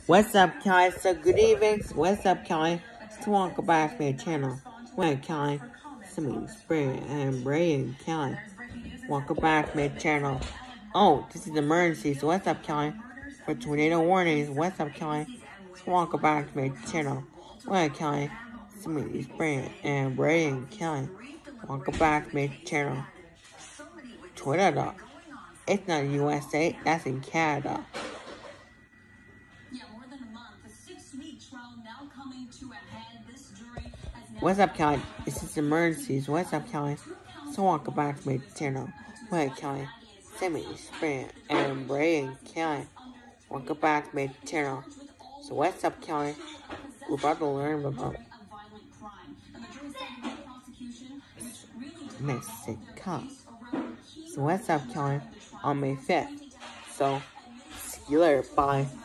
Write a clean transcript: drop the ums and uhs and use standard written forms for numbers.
What's up, Kelly? So good evening. What's up, Kelly? So welcome back to my channel. Well, Kelly, somebody's Spray and Bray and Kelly. Welcome back to my channel. Oh, this is emergency. So what's up, Kelly? For tornado warnings. What's up, Kelly? So welcome back to my channel. Well, Kelly, somebody's Spray and Bray and Kelly. Welcome back to my channel. Tornado. It's not USA. That's in Canada. What's up, Kelly? This is emergencies. What's up, Kelly? So welcome back to my channel. Wait, Kelly. Sammy, Spring, and Bray, and Kelly. Welcome back to my channel. So what's up, Kelly? We're about to learn about Mexico. So what's up, Kelly? On May 5th. So, see you later. Bye.